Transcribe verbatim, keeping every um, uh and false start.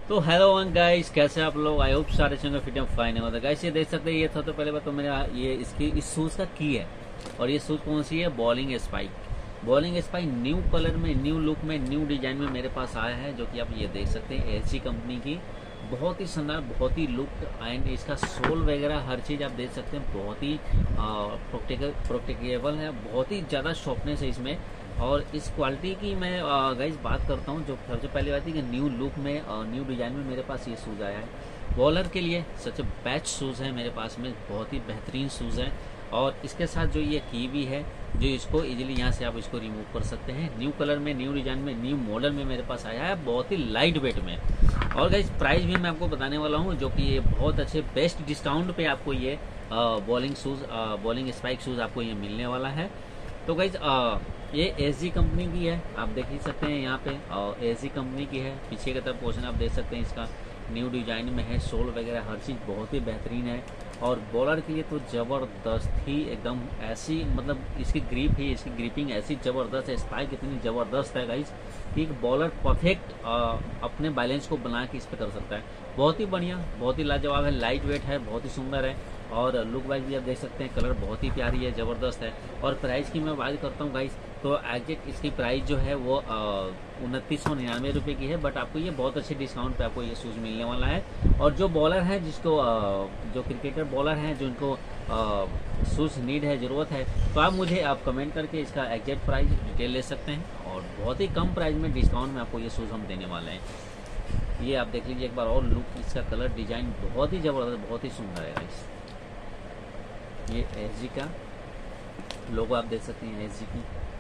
तो hello one guys, कैसे आप लोग? आई होप सारे चंगे फिट एंड फाइन है। गाइस ये देख सकते हैं, ये था तो पहले बात तो मेरा ये इसकी इस शूज का की है। और ये शूज कौन सी है? Bowling spike. Bowling spike new colour में, न्यू लुक में, न्यू डिजाइन में मेरे पास आया है, जो कि आप ये देख सकते हैं एसजी कंपनी की। बहुत ही शानदार, बहुत ही लुक एंड इसका सोल वगैरह हर चीज़ आप देख सकते हैं। बहुत ही प्रोटेक्टेबल है, बहुत ही ज़्यादा शॉर्पनेस है इसमें। और इस क्वालिटी की मैं गाइज बात करता हूँ, जो सबसे पहली बात है कि न्यू लुक में, न्यू डिजाइन में मेरे पास ये शूज़ आया है। बॉलर के लिए सच बेस्ट शूज़ है मेरे पास में, बहुत ही बेहतरीन शूज़ है। और इसके साथ जो ये की भी है, जो इसको इजीली यहाँ से आप इसको रिमूव कर सकते हैं। न्यू कलर में, न्यू डिजाइन में, न्यू मॉडल में मेरे पास आया है, बहुत ही लाइट वेट में। और गाइज प्राइस भी मैं आपको बताने वाला हूँ, जो कि ये बहुत अच्छे बेस्ट डिस्काउंट पे आपको ये bowling shoes, bowling spike shoes आपको ये मिलने वाला है। तो गाइज ये एसजी कंपनी की है, आप देख ही सकते हैं यहाँ पे। और एसजी कंपनी की है, पीछे की तरफ पोर्शन आप देख सकते हैं, इसका न्यू डिजाइन में है। सोल वगैरह हर चीज़ बहुत ही बेहतरीन है। और बॉलर के लिए तो ज़बरदस्त ही एकदम ऐसी, मतलब इसकी ग्रिप ही, इसकी ग्रिपिंग ऐसी ज़बरदस्त है, स्पाइक इतनी ज़बरदस्त है गाइज कि एक बॉलर परफेक्ट अपने बैलेंस को बना के इस पर कर सकता है। बहुत ही बढ़िया, बहुत ही लाजवाब है, लाइट वेट है, बहुत ही सुंदर है। और लुक वाइज भी आप देख सकते हैं, कलर बहुत ही प्यारी है, ज़बरदस्त है। और प्राइस की मैं बात करता हूँ गाइज, तो एग्जैक्ट इसकी प्राइस जो है वो उनतीस सौ निन्यानवे रुपये की है। बट आपको ये बहुत अच्छे डिस्काउंट पे आपको ये शूज़ मिलने वाला है। और जो बॉलर हैं, जिसको आ, जो क्रिकेटर बॉलर हैं, जो इनको शूज़ नीड है, ज़रूरत है, तो आप मुझे आप कमेंट करके इसका एग्जैक्ट प्राइस डिटेल ले सकते हैं। और बहुत ही कम प्राइस में डिस्काउंट में आपको ये शूज़ हम देने वाले हैं। ये आप देख लीजिए एक बार और लुक, इसका कलर डिजाइन बहुत ही ज़बरदस्त, बहुत ही सुंदर है गाइस। ये एसजी का लोगो आप देख सकते हैं, एसजी की